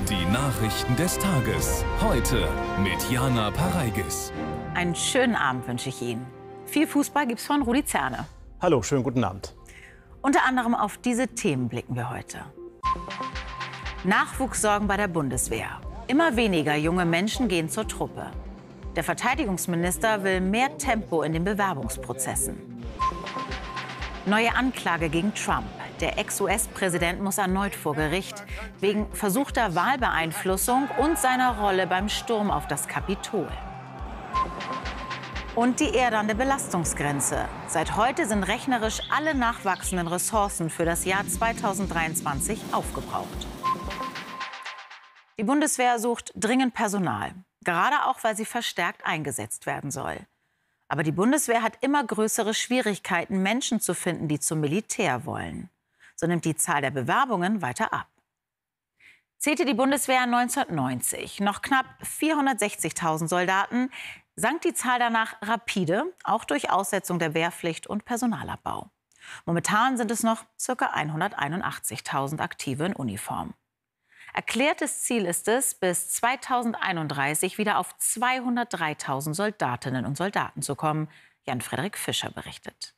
Die Nachrichten des Tages. Heute mit Jana Pareigis. Einen schönen Abend wünsche ich Ihnen. Viel Fußball gibt's von Rudi Zerne. Hallo, schönen guten Abend. Unter anderem auf diese Themen blicken wir heute. Nachwuchssorgen bei der Bundeswehr. Immer weniger junge Menschen gehen zur Truppe. Der Verteidigungsminister will mehr Tempo in den Bewerbungsprozessen. Neue Anklage gegen Trump. Der Ex-US-Präsident muss erneut vor Gericht wegen versuchter Wahlbeeinflussung und seiner Rolle beim Sturm auf das Kapitol. Und die erdernde Belastungsgrenze. Seit heute sind rechnerisch alle nachwachsenden Ressourcen für das Jahr 2023 aufgebraucht. Die Bundeswehr sucht dringend Personal, gerade auch, weil sie verstärkt eingesetzt werden soll. Aber die Bundeswehr hat immer größere Schwierigkeiten, Menschen zu finden, die zum Militär wollen. So nimmt die Zahl der Bewerbungen weiter ab. Zählte die Bundeswehr 1990 noch knapp 460.000 Soldaten, sank die Zahl danach rapide, auch durch Aussetzung der Wehrpflicht und Personalabbau. Momentan sind es noch ca. 181.000 Aktive in Uniform. Erklärtes Ziel ist es, bis 2031 wieder auf 203.000 Soldatinnen und Soldaten zu kommen. Jan-Frederik Fischer berichtet.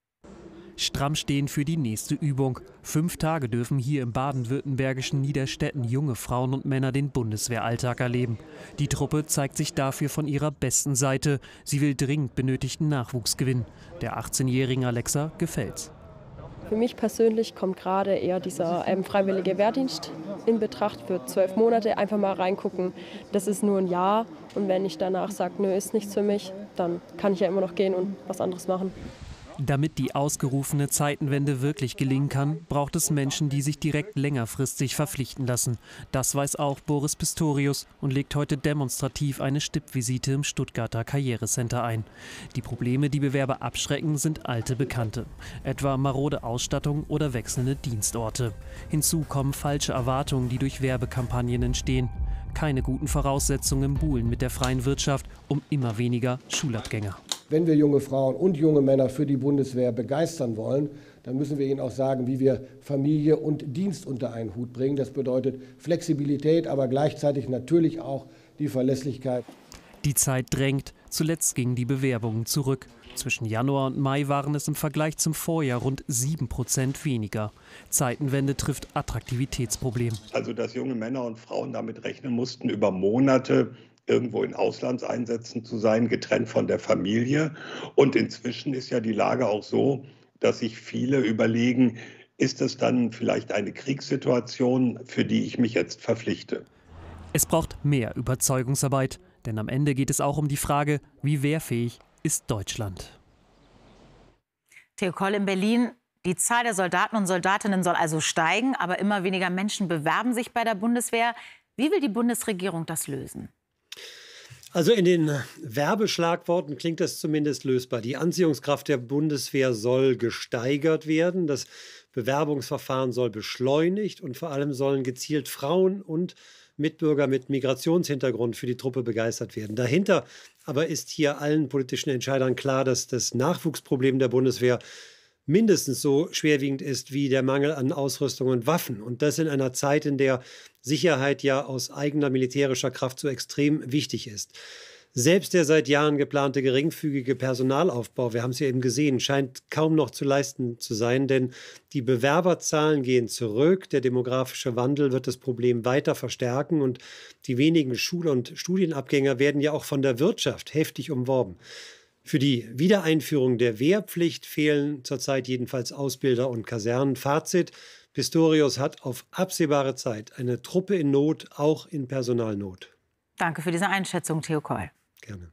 Stramm stehen für die nächste Übung. 5 Tage dürfen hier im baden-württembergischen Niederstetten junge Frauen und Männer den Bundeswehralltag erleben. Die Truppe zeigt sich dafür von ihrer besten Seite. Sie will dringend benötigten Nachwuchs gewinnen. Der 18-jährigen Alexa gefällt's. Für mich persönlich kommt gerade eher dieser freiwillige Wehrdienst in Betracht für 12 Monate. Einfach mal reingucken, das ist nur ein Jahr. Und wenn ich danach sage, nö, ist nichts für mich, dann kann ich ja immer noch gehen und was anderes machen. Damit die ausgerufene Zeitenwende wirklich gelingen kann, braucht es Menschen, die sich direkt längerfristig verpflichten lassen. Das weiß auch Boris Pistorius und legt heute demonstrativ eine Stippvisite im Stuttgarter Karrierecenter ein. Die Probleme, die Bewerber abschrecken, sind alte Bekannte. Etwa marode Ausstattung oder wechselnde Dienstorte. Hinzu kommen falsche Erwartungen, die durch Werbekampagnen entstehen. Keine guten Voraussetzungen im Buhlen mit der freien Wirtschaft, um immer weniger Schulabgänger. Wenn wir junge Frauen und junge Männer für die Bundeswehr begeistern wollen, dann müssen wir ihnen auch sagen, wie wir Familie und Dienst unter einen Hut bringen. Das bedeutet Flexibilität, aber gleichzeitig natürlich auch die Verlässlichkeit. Die Zeit drängt. Zuletzt gingen die Bewerbungen zurück. Zwischen Januar und Mai waren es im Vergleich zum Vorjahr rund 7% weniger. Zeitenwende trifft Attraktivitätsproblem. Also dass junge Männer und Frauen damit rechnen mussten, über Monate irgendwo in Auslandseinsätzen zu sein, getrennt von der Familie. Und inzwischen ist ja die Lage auch so, dass sich viele überlegen, ist es dann vielleicht eine Kriegssituation, für die ich mich jetzt verpflichte? Es braucht mehr Überzeugungsarbeit, denn am Ende geht es auch um die Frage, wie wehrfähig ist Deutschland? Theo Koll in Berlin. Die Zahl der Soldaten und Soldatinnen soll also steigen, aber immer weniger Menschen bewerben sich bei der Bundeswehr. Wie will die Bundesregierung das lösen? Also in den Werbeschlagworten klingt das zumindest lösbar. Die Anziehungskraft der Bundeswehr soll gesteigert werden. Das Bewerbungsverfahren soll beschleunigt und vor allem sollen gezielt Frauen und Mitbürger mit Migrationshintergrund für die Truppe begeistert werden. Dahinter aber ist hier allen politischen Entscheidern klar, dass das Nachwuchsproblem der Bundeswehr mindestens so schwerwiegend ist wie der Mangel an Ausrüstung und Waffen. Und das in einer Zeit, in der Sicherheit ja aus eigener militärischer Kraft so extrem wichtig ist. Selbst der seit Jahren geplante geringfügige Personalaufbau, wir haben es ja eben gesehen, scheint kaum noch zu leisten zu sein, denn die Bewerberzahlen gehen zurück, der demografische Wandel wird das Problem weiter verstärken und die wenigen Schul- und Studienabgänger werden ja auch von der Wirtschaft heftig umworben. Für die Wiedereinführung der Wehrpflicht fehlen zurzeit jedenfalls Ausbilder und Kasernen. Fazit: Pistorius hat auf absehbare Zeit eine Truppe in Not, auch in Personalnot. Danke für diese Einschätzung, Theo Koll. Gerne.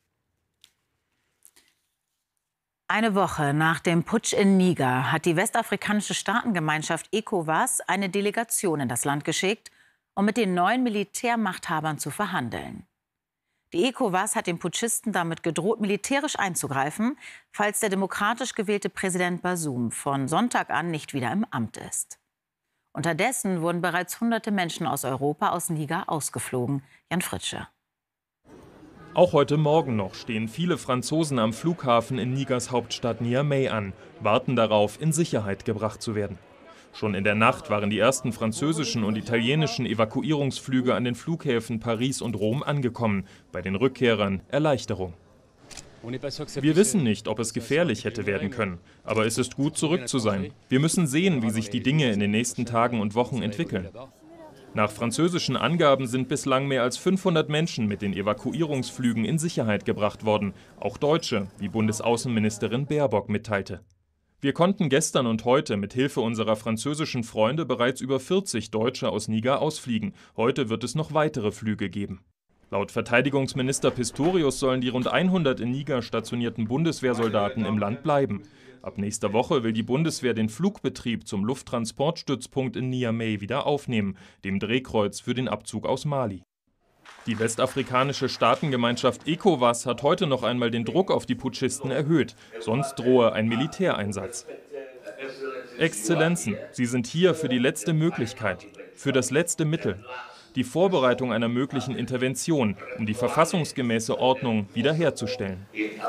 Eine Woche nach dem Putsch in Niger hat die westafrikanische Staatengemeinschaft ECOWAS eine Delegation in das Land geschickt, um mit den neuen Militärmachthabern zu verhandeln. Die ECOWAS hat den Putschisten damit gedroht, militärisch einzugreifen, falls der demokratisch gewählte Präsident Bazoum von Sonntag an nicht wieder im Amt ist. Unterdessen wurden bereits hunderte Menschen aus Europa aus Niger ausgeflogen. Jan Fritsche. Auch heute Morgen noch stehen viele Franzosen am Flughafen in Nigers Hauptstadt Niamey an, warten darauf, in Sicherheit gebracht zu werden. Schon in der Nacht waren die ersten französischen und italienischen Evakuierungsflüge an den Flughäfen Paris und Rom angekommen. Bei den Rückkehrern Erleichterung. Wir wissen nicht, ob es gefährlich hätte werden können, aber es ist gut, zurück zu sein. Wir müssen sehen, wie sich die Dinge in den nächsten Tagen und Wochen entwickeln. Nach französischen Angaben sind bislang mehr als 500 Menschen mit den Evakuierungsflügen in Sicherheit gebracht worden, auch Deutsche, wie Bundesaußenministerin Baerbock mitteilte. Wir konnten gestern und heute mit Hilfe unserer französischen Freunde bereits über 40 Deutsche aus Niger ausfliegen. Heute wird es noch weitere Flüge geben. Laut Verteidigungsminister Pistorius sollen die rund 100 in Niger stationierten Bundeswehrsoldaten im Land bleiben. Ab nächster Woche will die Bundeswehr den Flugbetrieb zum Lufttransportstützpunkt in Niamey wieder aufnehmen, dem Drehkreuz für den Abzug aus Mali. Die westafrikanische Staatengemeinschaft ECOWAS hat heute noch einmal den Druck auf die Putschisten erhöht, sonst drohe ein Militäreinsatz. Exzellenzen, Sie sind hier für die letzte Möglichkeit, für das letzte Mittel. Die Vorbereitung einer möglichen Intervention, um die verfassungsgemäße Ordnung wiederherzustellen.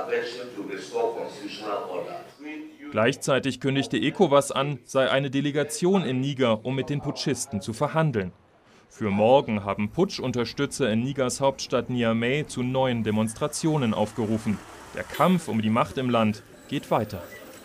Gleichzeitig kündigte ECOWAS an, sei eine Delegation in Niger, um mit den Putschisten zu verhandeln. Für morgen haben Putschunterstützer in Nigers Hauptstadt Niamey zu neuen Demonstrationen aufgerufen. Der Kampf um die Macht im Land geht weiter.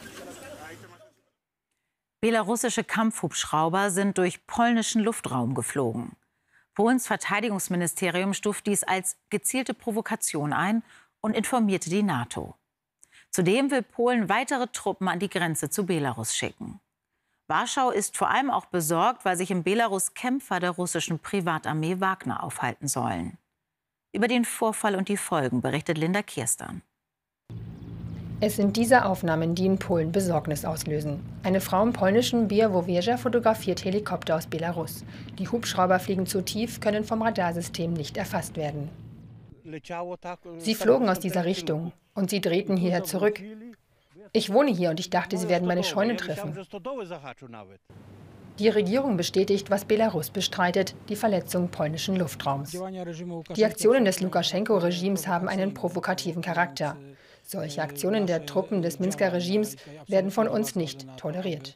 Belarussische Kampfhubschrauber sind durch polnischen Luftraum geflogen. Polens Verteidigungsministerium stuft dies als gezielte Provokation ein und informierte die NATO. Zudem will Polen weitere Truppen an die Grenze zu Belarus schicken. Warschau ist vor allem auch besorgt, weil sich in Belarus Kämpfer der russischen Privatarmee Wagner aufhalten sollen. Über den Vorfall und die Folgen berichtet Linda Kirstern. Es sind diese Aufnahmen, die in Polen Besorgnis auslösen. Eine Frau im polnischen Białowieża fotografiert Helikopter aus Belarus. Die Hubschrauber fliegen zu tief, können vom Radarsystem nicht erfasst werden. Sie flogen aus dieser Richtung und sie drehten hierher zurück. Ich wohne hier und ich dachte, sie werden meine Scheune treffen. Die Regierung bestätigt, was Belarus bestreitet, die Verletzung polnischen Luftraums. Die Aktionen des Lukaschenko-Regimes haben einen provokativen Charakter. Solche Aktionen der Truppen des Minsker Regimes werden von uns nicht toleriert.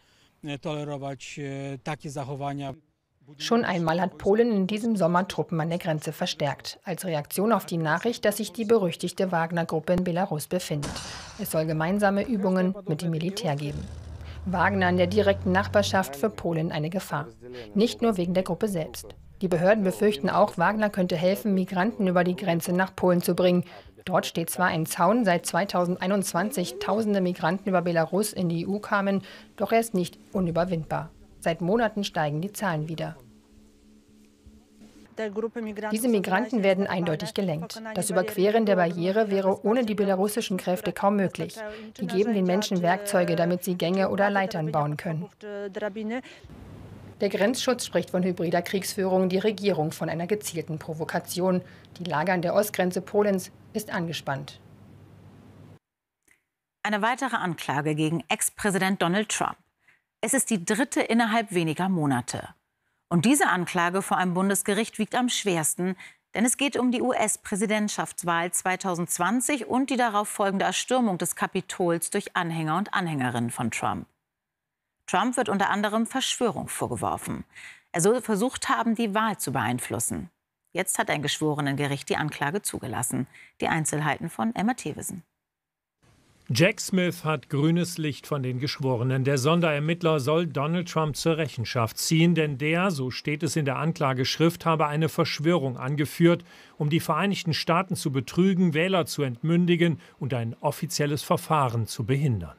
Schon einmal hat Polen in diesem Sommer Truppen an der Grenze verstärkt, als Reaktion auf die Nachricht, dass sich die berüchtigte Wagner-Gruppe in Belarus befindet. Es soll gemeinsame Übungen mit dem Militär geben. Wagner in der direkten Nachbarschaft für Polen eine Gefahr. Nicht nur wegen der Gruppe selbst. Die Behörden befürchten auch, Wagner könnte helfen, Migranten über die Grenze nach Polen zu bringen. Dort steht zwar ein Zaun, seit 2021 tausende Migranten über Belarus in die EU kamen, doch er ist nicht unüberwindbar. Seit Monaten steigen die Zahlen wieder. Diese Migranten werden eindeutig gelenkt. Das Überqueren der Barriere wäre ohne die belarussischen Kräfte kaum möglich. Die geben den Menschen Werkzeuge, damit sie Gänge oder Leitern bauen können. Der Grenzschutz spricht von hybrider Kriegsführung, die Regierung von einer gezielten Provokation. Die Lage an der Ostgrenze Polens ist angespannt. Eine weitere Anklage gegen Ex-Präsident Donald Trump. Es ist die dritte innerhalb weniger Monate. Und diese Anklage vor einem Bundesgericht wiegt am schwersten, denn es geht um die US-Präsidentschaftswahl 2020 und die darauf folgende Erstürmung des Kapitols durch Anhänger und Anhängerinnen von Trump. Trump wird unter anderem Verschwörung vorgeworfen. Er soll versucht haben, die Wahl zu beeinflussen. Jetzt hat ein Geschworenengericht die Anklage zugelassen. Die Einzelheiten von Emma Thewesen. Jack Smith hat grünes Licht von den Geschworenen. Der Sonderermittler soll Donald Trump zur Rechenschaft ziehen, denn der, so steht es in der Anklageschrift, habe eine Verschwörung angeführt, um die Vereinigten Staaten zu betrügen, Wähler zu entmündigen und ein offizielles Verfahren zu behindern.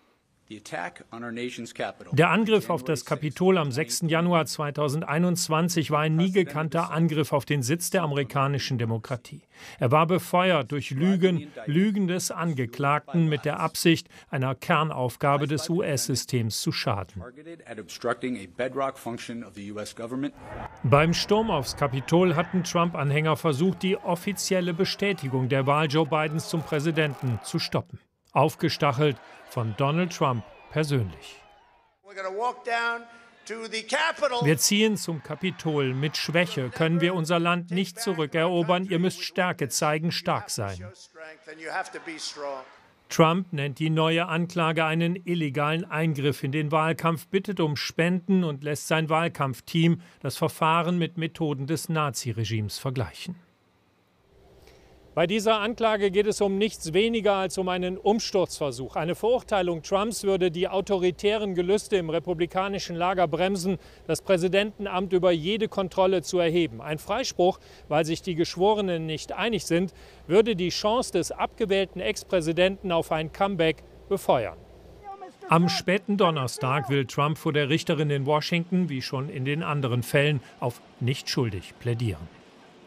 Der Angriff auf das Kapitol am 6. Januar 2021 war ein nie gekannter Angriff auf den Sitz der amerikanischen Demokratie. Er war befeuert durch Lügen des Angeklagten mit der Absicht, einer Kernaufgabe des US-Systems zu schaden. Beim Sturm aufs Kapitol hatten Trump-Anhänger versucht, die offizielle Bestätigung der Wahl Joe Bidens zum Präsidenten zu stoppen. Aufgestachelt von Donald Trump persönlich. Wir ziehen zum Kapitol. Mit Schwäche können wir unser Land nicht zurückerobern. Ihr müsst Stärke zeigen, stark sein. Trump nennt die neue Anklage einen illegalen Eingriff in den Wahlkampf, bittet um Spenden und lässt sein Wahlkampfteam das Verfahren mit Methoden des Naziregimes vergleichen. Bei dieser Anklage geht es um nichts weniger als um einen Umsturzversuch. Eine Verurteilung Trumps würde die autoritären Gelüste im republikanischen Lager bremsen, das Präsidentenamt über jede Kontrolle zu erheben. Ein Freispruch, weil sich die Geschworenen nicht einig sind, würde die Chance des abgewählten Ex-Präsidenten auf ein Comeback befeuern. Am späten Donnerstag will Trump vor der Richterin in Washington, wie schon in den anderen Fällen, auf nicht schuldig plädieren.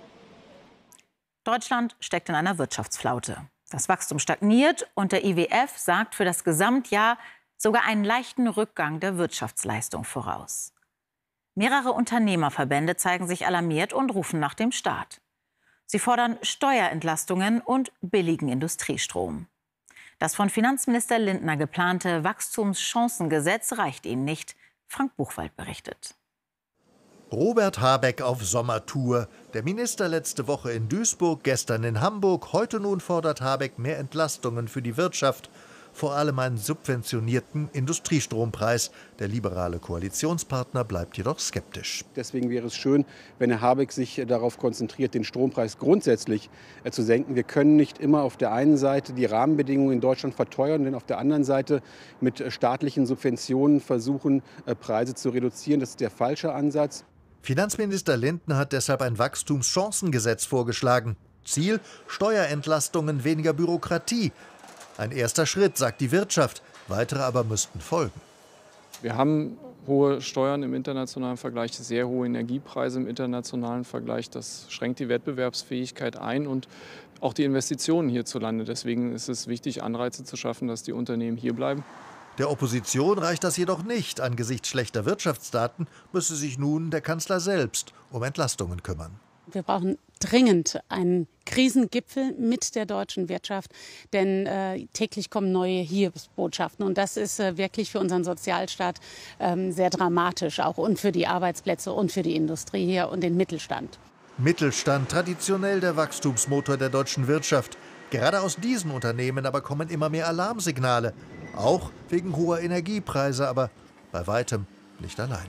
Deutschland steckt in einer Wirtschaftsflaute. Das Wachstum stagniert und der IWF sagt für das Gesamtjahr sogar einen leichten Rückgang der Wirtschaftsleistung voraus. Mehrere Unternehmerverbände zeigen sich alarmiert und rufen nach dem Staat. Sie fordern Steuerentlastungen und billigen Industriestrom. Das von Finanzminister Lindner geplante Wachstumschancengesetz reicht ihnen nicht. Frank Buchwald berichtet. Robert Habeck auf Sommertour. Der Minister letzte Woche in Duisburg, gestern in Hamburg. Heute nun fordert Habeck mehr Entlastungen für die Wirtschaft. Vor allem einen subventionierten Industriestrompreis. Der liberale Koalitionspartner bleibt jedoch skeptisch. Deswegen wäre es schön, wenn Herr Habeck sich darauf konzentriert, den Strompreis grundsätzlich zu senken. Wir können nicht immer auf der einen Seite die Rahmenbedingungen in Deutschland verteuern, denn auf der anderen Seite mit staatlichen Subventionen versuchen, Preise zu reduzieren. Das ist der falsche Ansatz. Finanzminister Lindner hat deshalb ein Wachstumschancengesetz vorgeschlagen. Ziel: Steuerentlastungen, weniger Bürokratie. Ein erster Schritt, sagt die Wirtschaft. Weitere aber müssten folgen. Wir haben hohe Steuern im internationalen Vergleich, sehr hohe Energiepreise im internationalen Vergleich. Das schränkt die Wettbewerbsfähigkeit ein und auch die Investitionen hierzulande. Deswegen ist es wichtig, Anreize zu schaffen, dass die Unternehmen hier bleiben. Der Opposition reicht das jedoch nicht. Angesichts schlechter Wirtschaftsdaten müsse sich nun der Kanzler selbst um Entlastungen kümmern. Wir brauchen dringend einen Krisengipfel mit der deutschen Wirtschaft, denn täglich kommen neue Hiobsbotschaften. Und das ist wirklich für unseren Sozialstaat sehr dramatisch, auch und für die Arbeitsplätze und für die Industrie hier und den Mittelstand. Mittelstand, traditionell der Wachstumsmotor der deutschen Wirtschaft. Gerade aus diesen Unternehmen aber kommen immer mehr Alarmsignale. Auch wegen hoher Energiepreise, aber bei weitem nicht allein.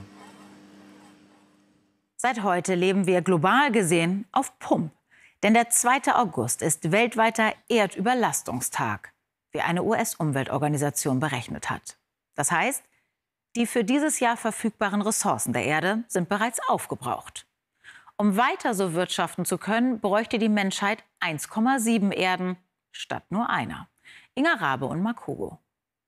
Seit heute leben wir global gesehen auf Pump. Denn der 2. August ist weltweiter Erdüberlastungstag, wie eine US-Umweltorganisation berechnet hat. Das heißt, die für dieses Jahr verfügbaren Ressourcen der Erde sind bereits aufgebraucht. Um weiter so wirtschaften zu können, bräuchte die Menschheit 1,7 Erden statt nur einer. Inga Rabe und Marc Hugo.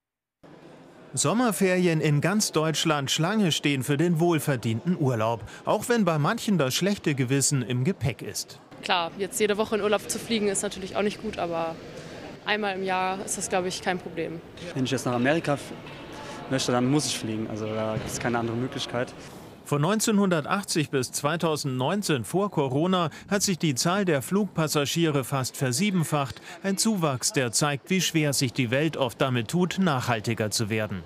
Sommerferien in ganz Deutschland, Schlange stehen für den wohlverdienten Urlaub. Auch wenn bei manchen das schlechte Gewissen im Gepäck ist. Klar, jetzt jede Woche in Urlaub zu fliegen ist natürlich auch nicht gut, aber einmal im Jahr ist das, glaube ich, kein Problem. Wenn ich jetzt nach Amerika möchte, dann muss ich fliegen. Also da gibt es keine andere Möglichkeit. Von 1980 bis 2019 vor Corona hat sich die Zahl der Flugpassagiere fast versiebenfacht. Ein Zuwachs, der zeigt, wie schwer sich die Welt oft damit tut, nachhaltiger zu werden.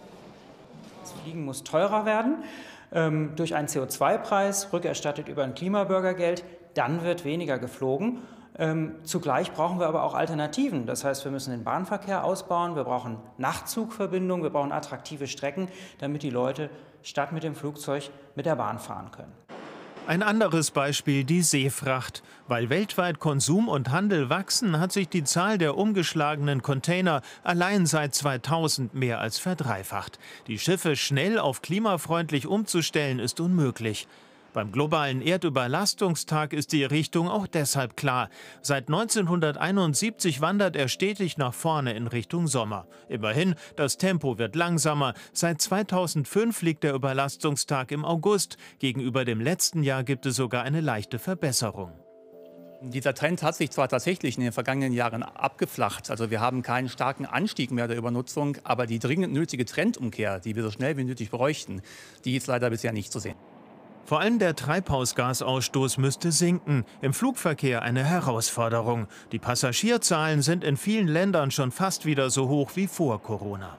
Das Fliegen muss teurer werden durch einen CO2-Preis, rückerstattet über ein Klimabürgergeld. Dann wird weniger geflogen. Zugleich brauchen wir aber auch Alternativen. Das heißt, wir müssen den Bahnverkehr ausbauen, wir brauchen Nachtzugverbindungen, wir brauchen attraktive Strecken, damit die Leute statt mit dem Flugzeug mit der Bahn fahren können. Ein anderes Beispiel die Seefracht. Weil weltweit Konsum und Handel wachsen, hat sich die Zahl der umgeschlagenen Container allein seit 2000 mehr als verdreifacht. Die Schiffe schnell auf klimafreundlich umzustellen, ist unmöglich. Beim globalen Erdüberlastungstag ist die Richtung auch deshalb klar. Seit 1971 wandert er stetig nach vorne in Richtung Sommer. Immerhin, das Tempo wird langsamer. Seit 2005 liegt der Überlastungstag im August. Gegenüber dem letzten Jahr gibt es sogar eine leichte Verbesserung. Dieser Trend hat sich zwar tatsächlich in den vergangenen Jahren abgeflacht, also wir haben keinen starken Anstieg mehr der Übernutzung, aber die dringend nötige Trendumkehr, die wir so schnell wie nötig bräuchten, die ist leider bisher nicht zu sehen. Vor allem der Treibhausgasausstoß müsste sinken. Im Flugverkehr eine Herausforderung. Die Passagierzahlen sind in vielen Ländern schon fast wieder so hoch wie vor Corona.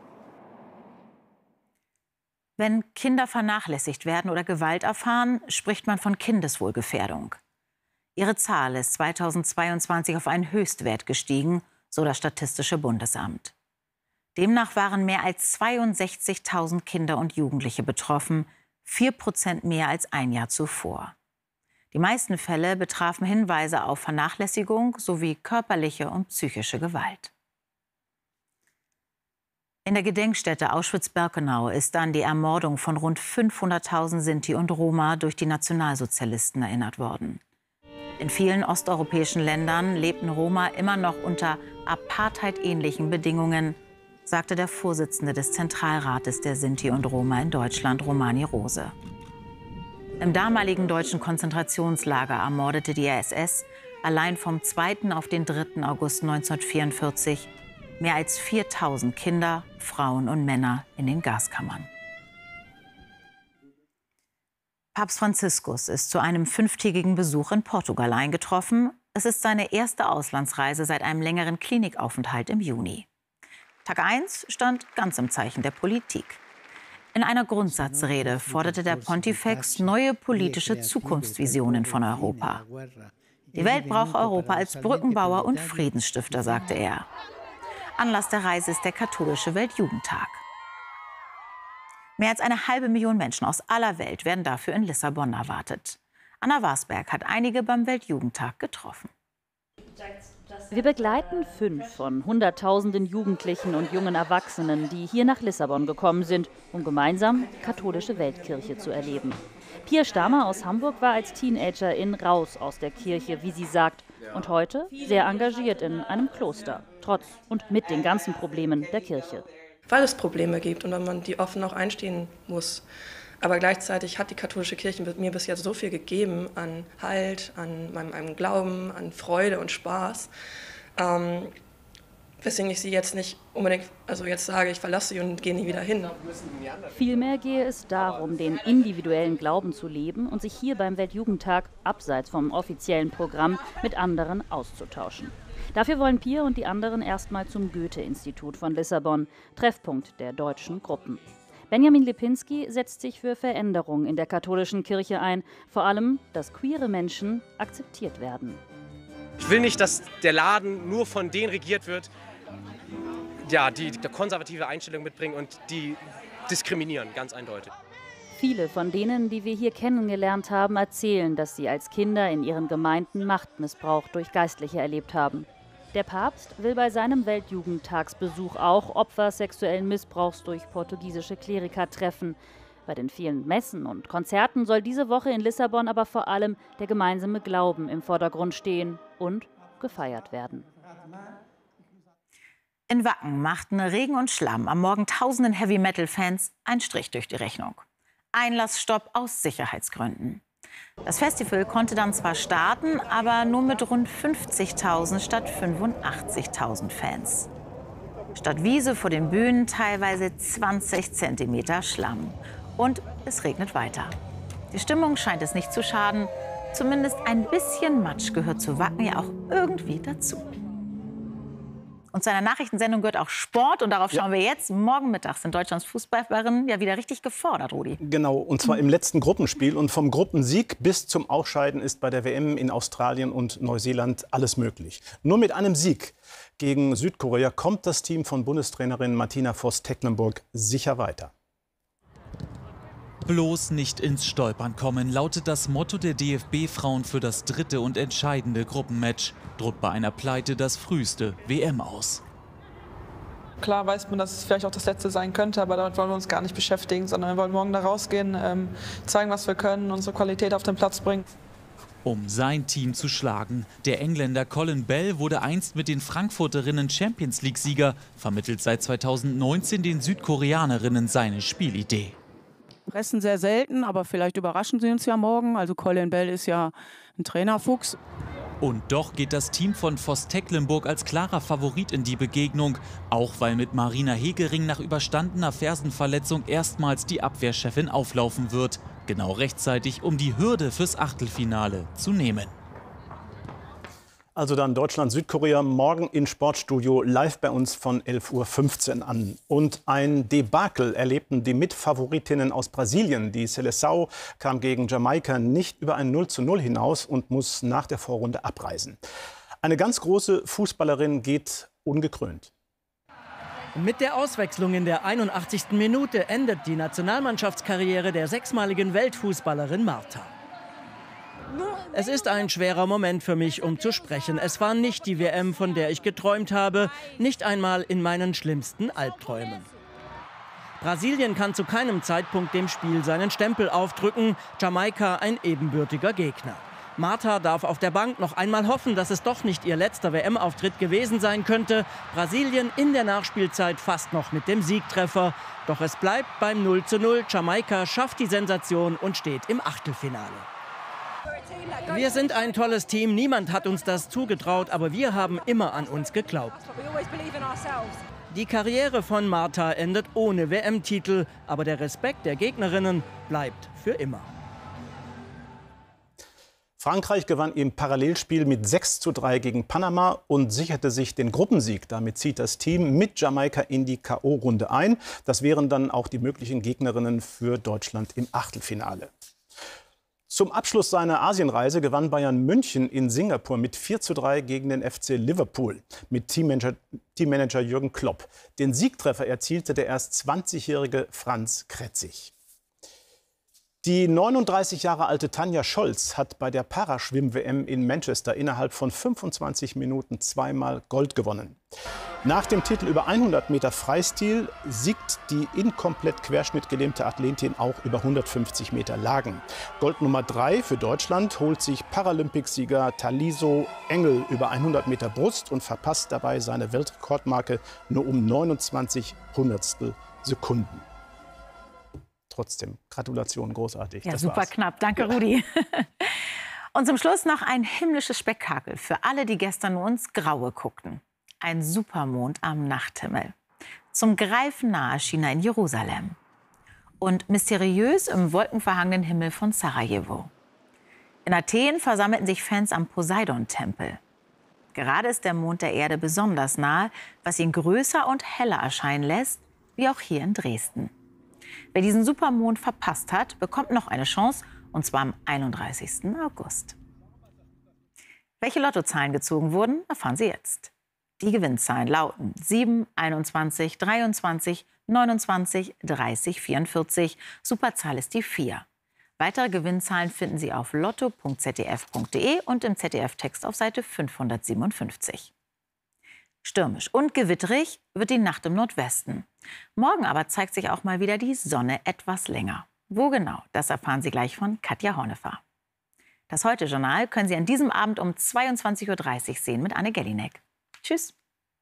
Wenn Kinder vernachlässigt werden oder Gewalt erfahren, spricht man von Kindeswohlgefährdung. Ihre Zahl ist 2022 auf einen Höchstwert gestiegen. so das Statistische Bundesamt. Demnach waren mehr als 62.000 Kinder und Jugendliche betroffen, 4% mehr als ein Jahr zuvor. Die meisten Fälle betrafen Hinweise auf Vernachlässigung sowie körperliche und psychische Gewalt. In der Gedenkstätte Auschwitz-Birkenau ist an die Ermordung von rund 500.000 Sinti und Roma durch die Nationalsozialisten erinnert worden. In vielen osteuropäischen Ländern lebten Roma immer noch unter apartheidähnlichen Bedingungen, sagte der Vorsitzende des Zentralrates der Sinti und Roma in Deutschland, Romani Rose. Im damaligen deutschen Konzentrationslager ermordete die SS allein vom 2. auf den 3. August 1944 mehr als 4.000 Kinder, Frauen und Männer in den Gaskammern. Papst Franziskus ist zu einem 5-tägigen Besuch in Portugal eingetroffen. Es ist seine erste Auslandsreise seit einem längeren Klinikaufenthalt im Juni. Tag 1 stand ganz im Zeichen der Politik. In einer Grundsatzrede forderte der Pontifex neue politische Zukunftsvisionen von Europa. Die Welt braucht Europa als Brückenbauer und Friedensstifter, sagte er. Anlass der Reise ist der katholische Weltjugendtag. Mehr als 1,5 Million Menschen aus aller Welt werden dafür in Lissabon erwartet. Anna Wasberg hat einige beim Weltjugendtag getroffen. Wir begleiten 5 von Hunderttausenden Jugendlichen und jungen Erwachsenen, die hier nach Lissabon gekommen sind, um gemeinsam die katholische Weltkirche zu erleben. Pia Stamer aus Hamburg war als Teenagerin raus aus der Kirche, wie sie sagt, und heute sehr engagiert in einem Kloster, trotz und mit den ganzen Problemen der Kirche. Weil es Probleme gibt und weil man die offen auch einstehen muss. Aber gleichzeitig hat die katholische Kirche mir bis jetzt so viel gegeben an Halt, an meinem Glauben, an Freude und Spaß, weswegen ich sie jetzt nicht unbedingt, also jetzt sage, ich verlasse sie und gehe nie wieder hin. Vielmehr gehe es darum, den individuellen Glauben zu leben und sich hier beim Weltjugendtag abseits vom offiziellen Programm mit anderen auszutauschen. Dafür wollen Pia und die anderen erstmal zum Goethe-Institut von Lissabon, Treffpunkt der deutschen Gruppen. Benjamin Lipinski setzt sich für Veränderungen in der katholischen Kirche ein, vor allem, dass queere Menschen akzeptiert werden. Ich will nicht, dass der Laden nur von denen regiert wird, ja, die eine konservative Einstellung mitbringen und die diskriminieren, ganz eindeutig. Viele von denen, die wir hier kennengelernt haben, erzählen, dass sie als Kinder in ihren Gemeinden Machtmissbrauch durch Geistliche erlebt haben. Der Papst will bei seinem Weltjugendtagsbesuch auch Opfer sexuellen Missbrauchs durch portugiesische Kleriker treffen. Bei den vielen Messen und Konzerten soll diese Woche in Lissabon aber vor allem der gemeinsame Glauben im Vordergrund stehen und gefeiert werden. In Wacken machten Regen und Schlamm am Morgen tausenden Heavy-Metal-Fans einen Strich durch die Rechnung. Einlassstopp aus Sicherheitsgründen. Das Festival konnte dann zwar starten, aber nur mit rund 50.000 statt 85.000 Fans. Statt Wiese vor den Bühnen teilweise 20 cm Schlamm. Und es regnet weiter. Die Stimmung scheint es nicht zu schaden. Zumindest ein bisschen Matsch gehört zu Wacken ja auch irgendwie dazu. Und zu einer Nachrichtensendung gehört auch Sport. Und darauf schauen wir jetzt. Morgen Mittag sind Deutschlands Fußballerinnen ja wieder richtig gefordert, Rudi. Genau, und zwar im letzten Gruppenspiel. Und vom Gruppensieg bis zum Ausscheiden ist bei der WM in Australien und Neuseeland alles möglich. Nur mit einem Sieg gegen Südkorea kommt das Team von Bundestrainerin Martina Voss-Tecklenburg sicher weiter. Bloß nicht ins Stolpern kommen, lautet das Motto der DFB-Frauen für das dritte und entscheidende Gruppenmatch. Droht bei einer Pleite das früheste WM aus. Klar weiß man, dass es vielleicht auch das letzte sein könnte, aber damit wollen wir uns gar nicht beschäftigen, sondern wir wollen morgen da rausgehen, zeigen, was wir können, unsere Qualität auf den Platz bringen. Um sein Team zu schlagen. Der Engländer Colin Bell wurde einst mit den Frankfurterinnen Champions-League-Sieger, vermittelt seit 2019 den Südkoreanerinnen seine Spielidee. Pressen sehr selten, aber vielleicht überraschen sie uns ja morgen. Also Colin Bell ist ja ein Trainerfuchs. Und doch geht das Team von Voss-Tecklenburg als klarer Favorit in die Begegnung. Auch weil mit Marina Hegering nach überstandener Fersenverletzung erstmals die Abwehrchefin auflaufen wird. Genau rechtzeitig, um die Hürde fürs Achtelfinale zu nehmen. Also dann Deutschland-Südkorea morgen in Sportstudio live bei uns von 11:15 Uhr an. Und ein Debakel erlebten die Mitfavoritinnen aus Brasilien. Die Seleção kam gegen Jamaika nicht über ein 0:0 hinaus und muss nach der Vorrunde abreisen. Eine ganz große Fußballerin geht ungekrönt. Mit der Auswechslung in der 81. Minute endet die Nationalmannschaftskarriere der sechsmaligen Weltfußballerin Marta. Es ist ein schwerer Moment für mich, um zu sprechen. Es war nicht die WM, von der ich geträumt habe, nicht einmal in meinen schlimmsten Albträumen. Brasilien kann zu keinem Zeitpunkt dem Spiel seinen Stempel aufdrücken, Jamaika ein ebenbürtiger Gegner. Marta darf auf der Bank noch einmal hoffen, dass es doch nicht ihr letzter WM-Auftritt gewesen sein könnte. Brasilien in der Nachspielzeit fast noch mit dem Siegtreffer. Doch es bleibt beim 0:0. Jamaika schafft die Sensation und steht im Achtelfinale. Wir sind ein tolles Team. Niemand hat uns das zugetraut, aber wir haben immer an uns geglaubt. Die Karriere von Marta endet ohne WM-Titel, aber der Respekt der Gegnerinnen bleibt für immer. Frankreich gewann im Parallelspiel mit 6:3 gegen Panama und sicherte sich den Gruppensieg. Damit zieht das Team mit Jamaika in die K.O.-Runde ein. Das wären dann auch die möglichen Gegnerinnen für Deutschland im Achtelfinale. Zum Abschluss seiner Asienreise gewann Bayern München in Singapur mit 4:3 gegen den FC Liverpool mit Teammanager Jürgen Klopp. Den Siegtreffer erzielte der erst 20-jährige Franz Kretzig. Die 39 Jahre alte Tanja Scholz hat bei der Paraschwimm-WM in Manchester innerhalb von 25 Minuten zweimal Gold gewonnen. Nach dem Titel über 100 Meter Freistil siegt die inkomplett querschnittgelähmte Athletin auch über 150 Meter Lagen. Gold Nummer 3 für Deutschland holt sich Paralympicsieger Taliso Engel über 100 Meter Brust und verpasst dabei seine Weltrekordmarke nur um 29 Hundertstel Sekunden. Trotzdem, Gratulation, großartig. Ja, super knapp. Danke, Rudi. Und zum Schluss noch ein himmlisches Spektakel für alle, die gestern nur ins Graue guckten. Ein Supermond am Nachthimmel. Zum Greifen nahe erschien er in Jerusalem. Und mysteriös im wolkenverhangenen Himmel von Sarajevo. In Athen versammelten sich Fans am Poseidon-Tempel. Gerade ist der Mond der Erde besonders nahe, was ihn größer und heller erscheinen lässt, wie auch hier in Dresden. Wer diesen Supermond verpasst hat, bekommt noch eine Chance, und zwar am 31. August. Welche Lottozahlen gezogen wurden, erfahren Sie jetzt. Die Gewinnzahlen lauten 7, 21, 23, 29, 30, 44. Superzahl ist die 4. Weitere Gewinnzahlen finden Sie auf lotto.zdf.de und im ZDF-Text auf Seite 557. Stürmisch und gewitterig wird die Nacht im Nordwesten. Morgen aber zeigt sich auch mal wieder die Sonne etwas länger. Wo genau, das erfahren Sie gleich von Katja Hornefer. Das Heute-Journal können Sie an diesem Abend um 22:30 Uhr sehen mit Anne Gellinek. Tschüss.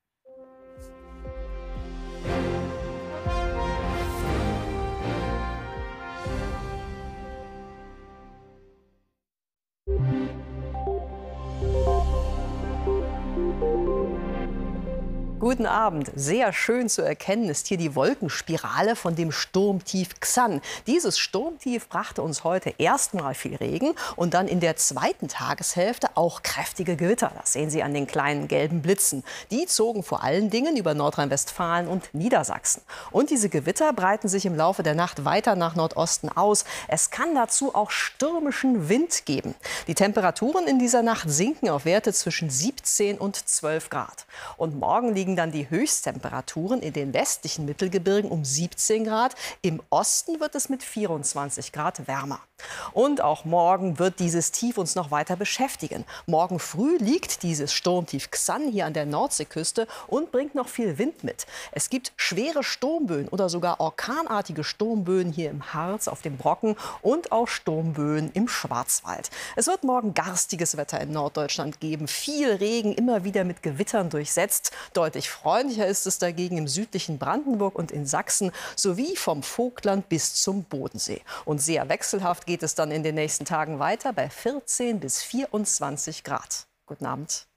Guten Abend. Sehr schön zu erkennen ist hier die Wolkenspirale von dem Sturmtief Xan. Dieses Sturmtief brachte uns heute erstmal viel Regen und dann in der zweiten Tageshälfte auch kräftige Gewitter. Das sehen Sie an den kleinen gelben Blitzen. Die zogen vor allen Dingen über Nordrhein-Westfalen und Niedersachsen. Und diese Gewitter breiten sich im Laufe der Nacht weiter nach Nordosten aus. Es kann dazu auch stürmischen Wind geben. Die Temperaturen in dieser Nacht sinken auf Werte zwischen 17 und 12 Grad. Und morgen liegen dann die Höchsttemperaturen in den westlichen Mittelgebirgen um 17 Grad. Im Osten wird es mit 24 Grad wärmer. Und auch morgen wird dieses Tief uns noch weiter beschäftigen. Morgen früh liegt dieses Sturmtief Xan hier an der Nordseeküste und bringt noch viel Wind mit. Es gibt schwere Sturmböen oder sogar orkanartige Sturmböen hier im Harz, auf dem Brocken und auch Sturmböen im Schwarzwald. Es wird morgen garstiges Wetter in Norddeutschland geben. Viel Regen, immer wieder mit Gewittern durchsetzt. Deutlich freundlicher ist es dagegen im südlichen Brandenburg und in Sachsen sowie vom Vogtland bis zum Bodensee. Und sehr wechselhaft geht es dann in den nächsten Tagen weiter bei 14 bis 24 Grad. Guten Abend.